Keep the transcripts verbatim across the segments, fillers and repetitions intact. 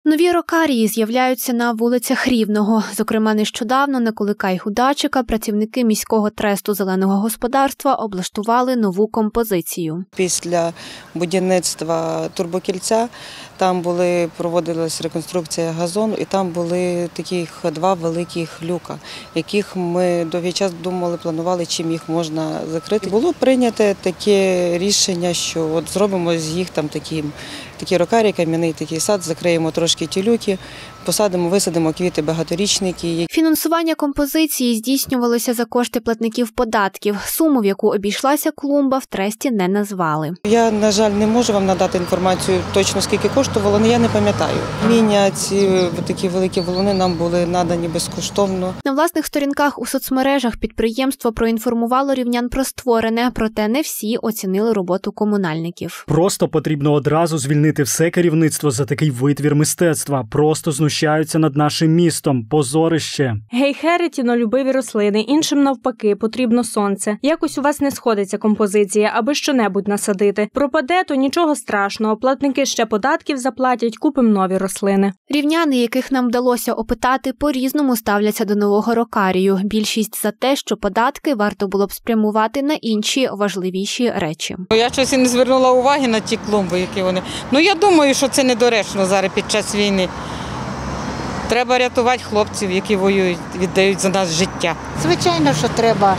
Нові рокарії з'являються на вулицях Рівного. Зокрема, нещодавно на Кулика й Гудачика працівники міського тресту зеленого господарства облаштували нову композицію. Після будівництва турбокільця там були, проводилась реконструкція газону, і там були таких два великих люка, яких ми довгий час думали, планували, чим їх можна закрити. Було прийнято таке рішення, що от зробимо з їх там такі, такі рокарії, кам'яний такий сад, закриємо трошки ті люки, посадимо, висадимо квіти багаторічники. Фінансування композиції здійснювалося за кошти платників податків. Суму, в яку обійшлася клумба, в тресті не назвали. Я, на жаль, не можу вам надати інформацію точно, скільки коштувало, але я не пам'ятаю. Міння, ці такі великі валуни нам були надані безкоштовно. На власних сторінках у соцмережах підприємство проінформувало рівнян про створене, проте не всі оцінили роботу комунальників. Просто потрібно одразу звільнити все керівництво за такий витвір мистецтва. Просто знущаються над нашим містом. Позорище. Гей-хери – тінолюбиві рослини, іншим навпаки потрібно сонце. Якось у вас не сходиться композиція, аби щонебудь насадити. Пропаде, то нічого страшного, платники ще податків заплатять, купимо нові рослини. Рівняни, яких нам вдалося опитати, по-різному ставляться до нового рокарію. Більшість за те, що податки варто було б спрямувати на інші важливіші речі. Я щось і не звернула уваги на ті клумби, які вони. Ну, я думаю, що це недоречно зараз під час війни. Треба рятувати хлопців, які воюють, віддають за нас життя. Звичайно, що треба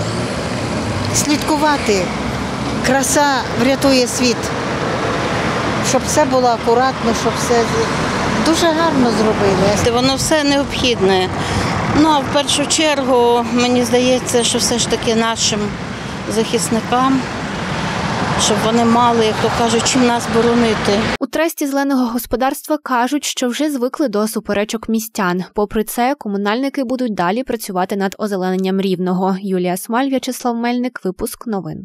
слідкувати. Краса врятує світ. Щоб все було акуратно, щоб все дуже гарно зробили. Воно все необхідне. Ну, а в першу чергу, мені здається, що все ж таки нашим захисникам, щоб вони мали, як то кажуть, чим нас боронити. У тресті зеленого господарства кажуть, що вже звикли до суперечок містян. Попри це, комунальники будуть далі працювати над озелененням Рівного. Юлія Смаль, В'ячеслав Мельник, випуск новин.